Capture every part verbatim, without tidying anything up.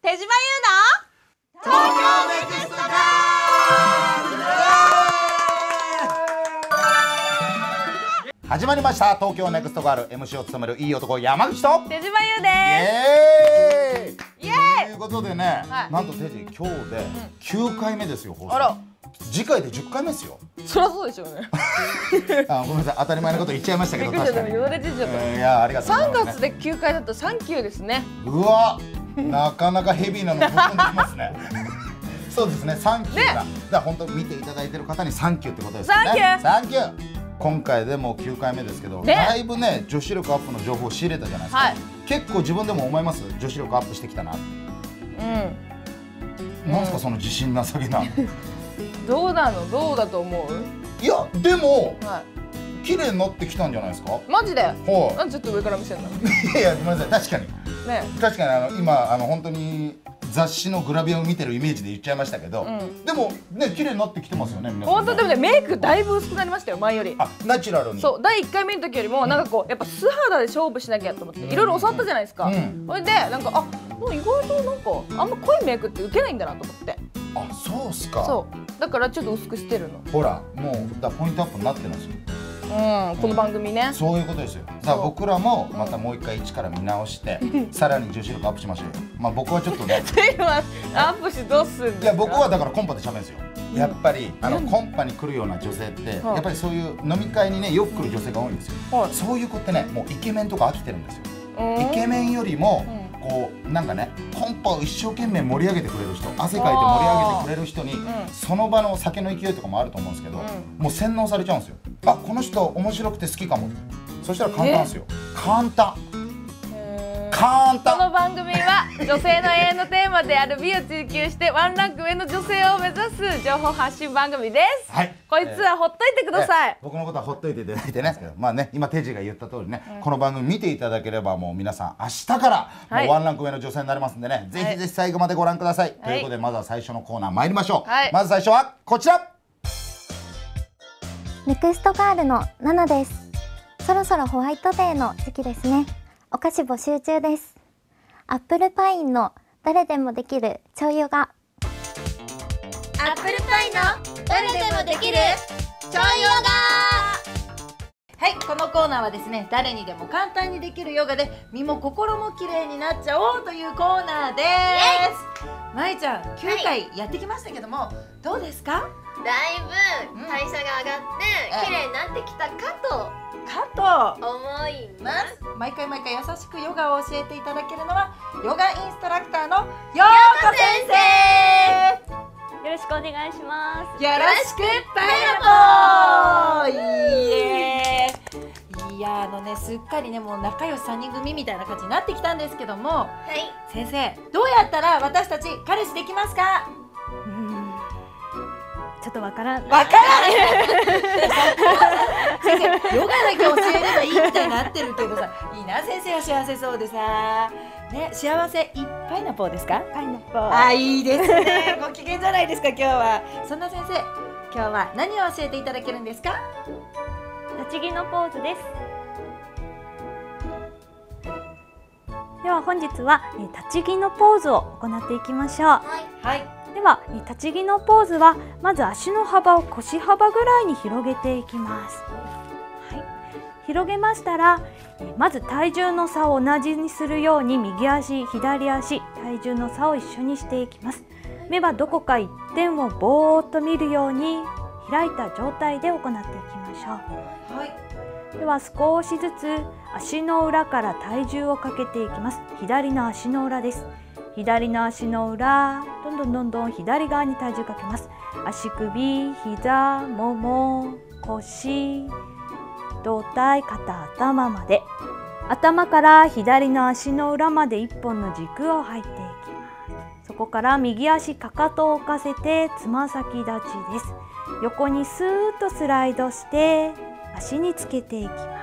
手島優の東京ネクストガール。始まりました東京ネクストガール、 エムシー を務めるいい男山口と手島優です。イエーイイエーイということでね、 はいなんと手島今日できゅうかいめですよ、放送。 あら、 次回でじゅっかいめですよ。 そりゃそうでしょうね。 あ、ごめんなさい、当たり前のこと言っちゃいましたけど、 びっくりしちゃった、 確かに。 言われてちゃっえーいや、ありがとうござた。 います、ね。 さんがつできゅうかいだったらサンキューですね。 うわ、なかなかヘビーなのぶっ込んできますね。そうですね、サンキューが、 ね、 だから本当見ていただいてる方にサンキューってことですよね。 サンキューサンキュー。今回でもきゅうかいめですけど、 ね、 だいぶね女子力アップの情報を仕入れたじゃないですか。 はい、 結構自分でも思います？女子力アップしてきたな。うん。なんすか、うん、その自信なさげな。 どうなの、どうだと思う？ いやでも、 はい、 綺麗になってきたんじゃないですか。 マジで？ はい。 なんでちょっと上から見せるの？ いや、ごめんなさい、確かに。 ね、 確かにあの今あの本当に雑誌のグラビアを見てるイメージで言っちゃいましたけど、うん、でもね綺麗になってきてますよね、皆さんね。 本当でもね、メイクだいぶ薄くなりましたよ、前より。 あ、ナチュラルに。 そう、だいいっかいめの時よりもなんかこうやっぱ素肌で勝負しなきゃと思っていろいろ教わったじゃないですか。うん、それでなんか、あ、もう意外となんかあんま濃いメイクって受けないんだなと思って。 あ、そうっすか。 そうだからちょっと薄くしてるの。 ほら、もうだポイントアップになってますよ。 うん、この番組ね、 そういうことですよ。だから僕らもまたもう一回一から見直して、うん、さらに女子力アップしましょうよ。まあ僕はちょっとねアップしてどうするんですか。 いや、僕はだからコンパで喋るんですよ。やっぱりあのコンパに来るような女性ってやっぱりそういう飲み会にねよく来る女性が多いんですよ。はい、そういう子ってね、もうイケメンとか飽きてるんですよ。イケメンよりもこうなんかね、コンパを一生懸命盛り上げてくれる人、汗かいて盛り上げてくれる人に、うん、その場の酒の勢いとかもあると思うんですけど、うん、もう洗脳されちゃうんですよ。あ、この人面白くて好きかも。そしたら簡単ですよ。簡単。簡単。 この番組は女性の永遠のテーマである美を追求してワンランク上の女性を目指す情報発信番組です。はい。こいつはほっといてください。 えー、僕のことはほっといていただいてね。まあね、今テジが言った通りね、うん、この番組見ていただければもう皆さん明日からもうワンランク上の女性になれますんでね、はい、ぜひぜひ最後までご覧ください。はい、ということでまずは最初のコーナー参りましょう。はい、まず最初はこちら。 ネクストガールのナナです。そろそろホワイトデーの時期ですね。お菓子募集中です。アップルパインの誰でもできるちょいヨガ。 アップルパイの誰でもできるちょいヨガ。 はい、このコーナーはですね、誰にでも簡単にできるヨガで身も心も綺麗になっちゃおうというコーナーです。まいちゃん、きゅうかいやってきましたけども、はい、どうですか？ だいぶ代謝が上がって綺麗になってきたかとかと思います。 毎回毎回優しくヨガを教えていただけるのはヨガインストラクターのようこ先生。 よろしくお願いします。 よろしくパイナポー。いいえ。いや、あのね、すっかりね、もう仲良しさんにん組みたいな感じになってきたんですけども、はい、先生、どうやったら私たち彼氏できますか？ うん、ちょっとわからん。 わからない。先生、ヨガだけ教えればいいみたいになってるけどさ、いいな、先生は幸せそうでさ。ね、幸せいっぱいなポーですか？ パイナポー。 あ、いいですね。ご機嫌じゃないですか、今日は。そんな先生、今日は何を教えていただけるんですか？ 立ち木のポーズです。では本日は立ち木のポーズを行っていきましょう。はい。では立ち木のポーズはまず足の幅を腰幅ぐらいに広げていきます。はい。広げましたら、まず体重の差を同じにするように右足、左足、体重の差を一緒にしていきます。目はどこか一点をぼーっと見るように開いた状態で行っていきましょう。はい。では少しずつ足の裏から体重をかけていきます。左の足の裏です。左の足の裏、どんどんどんどん左側に体重かけます。足首、膝、もも、腰、胴体、肩、頭まで。頭から左の足の裏まで一本の軸を入っていきます。そこから右足かかとを置かせてつま先立ちです。横にスーッとスライドして足につけていきます。はい、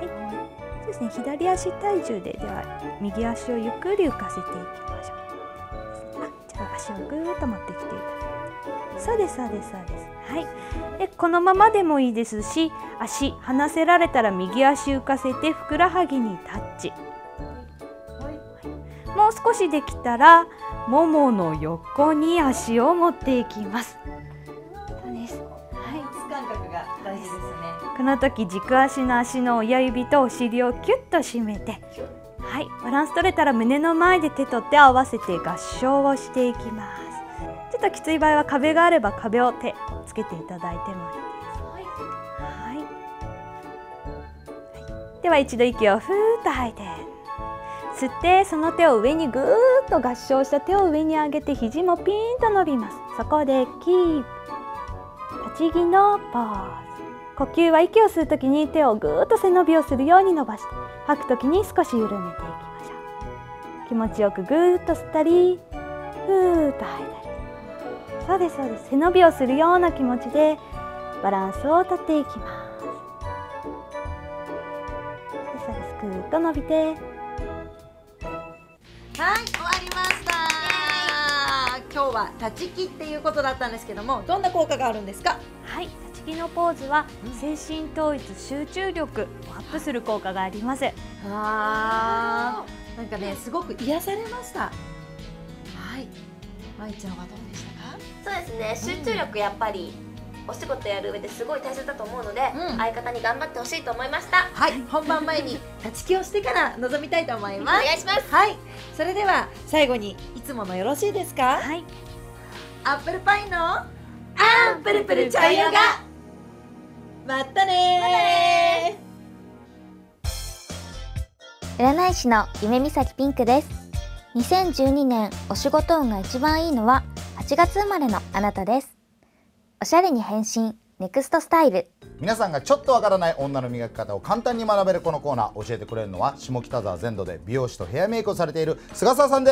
そうですね。左足体重ででは右足をゆっくり浮かせていきましょう。あ、じゃあ足をぐーっと持ってきていただいて、そうですそうですそうです。はい。でこのままでもいいですし、足離せられたら右足浮かせてふくらはぎにタッチ。はい、もう少しできたらももの横に足を持っていきます。そうです。はい。 感覚が大事ですね。 この時軸足の足の親指とお尻をキュッと締めて、はい、バランス取れたら胸の前で手と手を合わせて合掌をしていきます。ちょっときつい場合は壁があれば壁を手つけていただいてもいいです。はい。はい、では一度息をふーっと吐いて、吸ってその手を上にぐーっと合掌した手を上に上げて肘もピーンと伸びます。そこでキープ、立ち木のポーズ。呼吸は息を吸うときに手をぐーっと背伸びをするように伸ばして、吐くときに少し緩めていきましょう。気持ちよくぐーっと吸ったりふーっと吐いたり、そうですそうです。背伸びをするような気持ちでバランスをとっていきます。そうです。ぐーっと伸びて、はい、 終わりました。今日は立ち木っていうことだったんですけども、どんな効果があるんですか？ はい、立ち木のポーズは精神統一、集中力をアップする効果があります。 あー、なんかね、すごく癒されました。はい、まいちゃんはどうでしたか？ そうですね、集中力やっぱりお仕事やる上ですごい大切だと思うので、 うん、 相方に頑張ってほしいと思いました。 はい、本番前に立ち木をしてから臨みたいと思います。 お願いします。 はい、それでは最後にいつものよろしいですか？ はい、 アップルパイのアンプルプルちょいヨガ、 またねー。占い師の夢見咲ピンクです。にせんじゅうにねんお仕事運が一番いいのははちがつ生まれのあなたです。おしゃれに変身ネクストスタイル。 皆さんがちょっとわからない女の磨き方を簡単に学べるこのコーナー、教えてくれるのは下北沢全土で美容師とヘアメイクをされている菅沢さんです。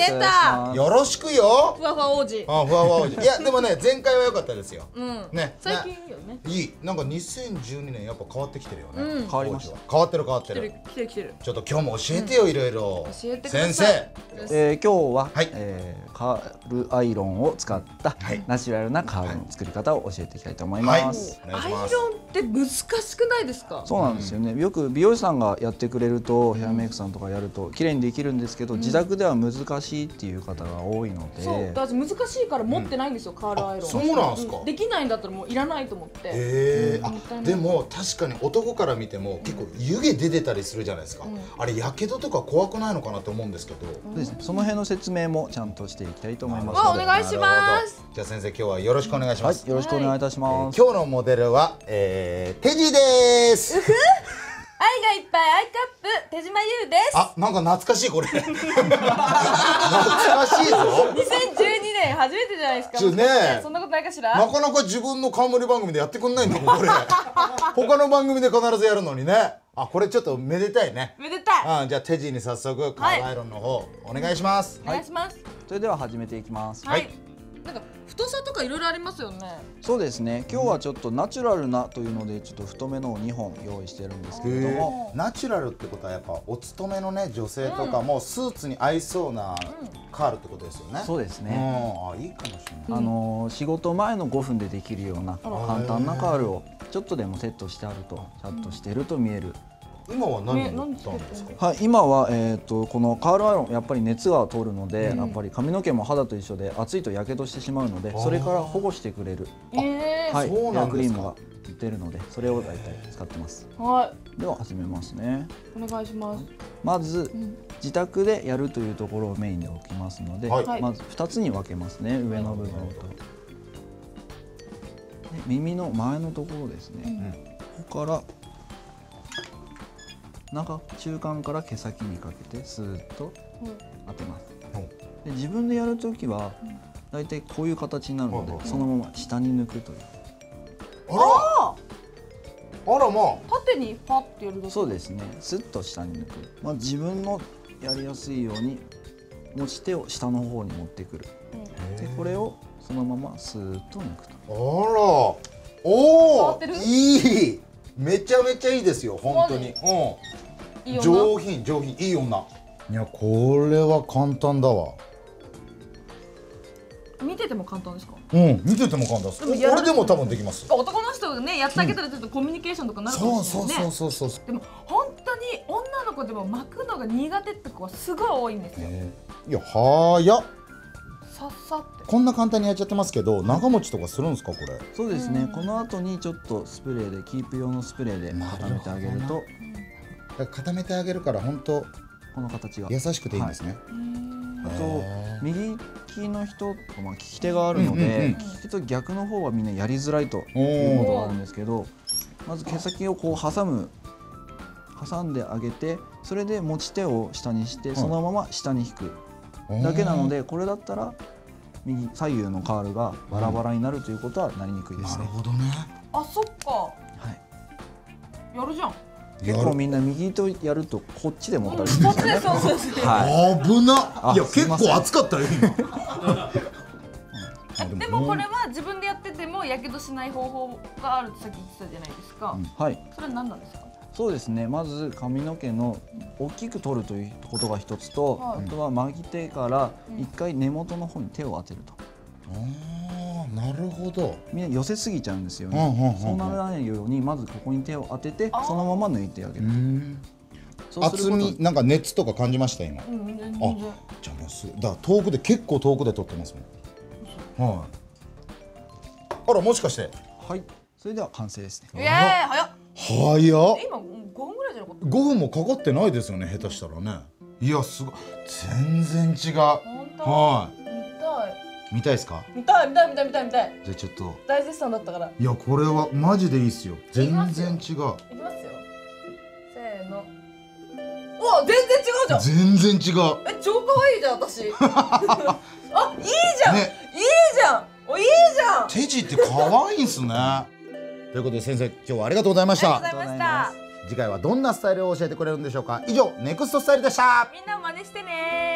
出た。 よろしくよ。 ふわふわ王子。 あ、ふわふわ王子。いやでもね、前回は良かったですよ。 うん。 ね。 最近いいよね。 いい。なんかにせんじゅうにねんやっぱ変わってきてるよね。 うん、 変わりました。 変わってる変わってる。 来てる来てる。 ちょっと今日も教えてよ、いろいろ。 教えてください。 先生。 えー、今日は、 はい、 えー、カールアイロンを使ったナチュラルなカールの作り方を教えていきたいと思います。 はい、お願いします。 アイロンって難しくないですか？ そうなんですよね。よく美容師さんがやってくれると、ヘアメイクさんとかやると綺麗にできるんですけど、うん、自宅では難しいっていう方が多いので。 そう、私難しいから持ってないんですよ、うん、カールアイロン。 そうなんですか、うん。 できないんだったらもういらないと思って。 へえ。あ、でも確かに男から見ても結構湯気出てたりするじゃないですか。うん、あれやけどとか怖くないのかなと思うんですけど。 そうですね。その辺の説明もちゃんとしていきたいと思います。 お願いします。 じゃあ先生、今日はよろしくお願いします。 はい、よろしくお願いいたします。 はい、今日のモデルは、えー、テジです。 愛がいっぱいアイカップ手島優です。 あ、なんか懐かしいこれ。懐かしいぞ。 にせんじゅうにねん初めてじゃないですか。 ちょね、 そんなことないかしら。 なかなか自分の冠番組でやってくんないんだもんこれ。他の番組で必ずやるのにね。あ、これちょっとめでたいね。 めでたい。 うん、じゃあテジに早速カールアイロンの方、お願いします。 お願いします。 それでは始めていきます。 はい。なんか太さとかいろいろありますよね。 そうですね。今日はちょっとナチュラルなというのでちょっと太めのをにほん用意してるんですけれども、 ナチュラルってことはやっぱお勤めのね女性とかもスーツに合いそうなカールってことですよね。 そうですね。 あ、いいかもしれない。 あの仕事前のごふんでできるような簡単なカールをちょっとでもセットしてあるとちゃんとしてると見える。 今は何を塗ったんですか？ はい、今は、えー、とこのカールアイロンやっぱり熱が通るので、うん、やっぱり髪の毛も肌と一緒で熱いとやけどしてしまうので、それから保護してくれる、 えー、 はい、 そうなんですか。 ヘアクリームが出るのでそれを大体使ってます。 はい、 では始めますね。 お願いします。 まず、うん、自宅でやるというところをメインで置きますので、はい、まずふたつに分けますね。上の部分と、で耳の前のところですね、うん、ここから中中間から毛先にかけてスーッと当てます。うん、で自分でやるときはだいたいこういう形になるので、うん、そのまま下に抜くという。 あら、あら、まあ縦にパッてやるだけ。 そうですね。スッと下に抜く。まあ自分のやりやすいように持ち手を下の方に持ってくる。うん、でこれをそのままスーッと抜くと。 あら、おお、いい。めちゃめちゃいいですよ、本当に。うん。上品、上品、いい女。いや、これは簡単だわ。 見てても簡単ですか？ うん、見てても簡単です。俺でも多分できます。 男の人がね、やってあげたらちょっとコミュニケーションとかなるかもしれないね。 そうそうそうそう。 でも本当に女の子でも巻くのが苦手って子はすごい多いんですよ。 いや早っ。 さっさってこんな簡単にやっちゃってますけど、長持ちとかするんですかこれ？ そうですね、この後にちょっとスプレーでキープ用のスプレーで固めてあげると、 固めてあげるから本当この形が優しくていいんですね。 あと右利きの人とまあ利き手があるので、利き手と逆の方はみんなやりづらいということがあるんですけど、まず毛先をこう挟む挟んであげて、それで持ち手を下にしてそのまま下に引くだけなので、これだったら右左右のカールがバラバラになるということはなりにくいですね。 なるほどね。 あ、そっか。 はい。 やるじゃん。 結構みんな右とやるとこっちで持ったりするんですよね。そうそうそう。 危な。いや結構熱かったよ今。でもこれは自分でやっててもやけどしない方法があるってさっき言ってたじゃないですか。 はい。 それは何なんですか？ そうですね、まず髪の毛の大きく取るということが一つと、はい、あとは巻き手から一回根元の方に手を当てると。 ああ、なるほど。 みんな寄せすぎちゃうんですよね。そうならないようにまずここに手を当ててそのまま抜いてあげる。 厚みなんか熱とか感じました今。あ、じゃあもうすだから遠くで結構遠くで撮ってますもん。はい。あらもしかして。 はい。それでは完成ですね。 ええ早っ。 早っ。 今ごふんぐらいじゃなかった？ ごふんもかかってないですよね下手したらね。いやすごい全然違う。 本当？ はい。 見たい。 見たいですか？ 見たい見たい見たい見たい見たい。 じゃあちょっと大絶賛だったから。 いやこれはマジでいいっすよ。全然違う。いきますよ。せーの。お、全然違うじゃん。 全然違う。 え、超可愛いじゃん私。あ、いいじゃん。いいじゃん。お、いいじゃん。 手地って可愛いんすね。ということで先生今日はありがとうございました。 ありがとうございました。 次回はどんなスタイルを教えてくれるんでしょうか。以上ネクストスタイルでした。 みんな真似してね。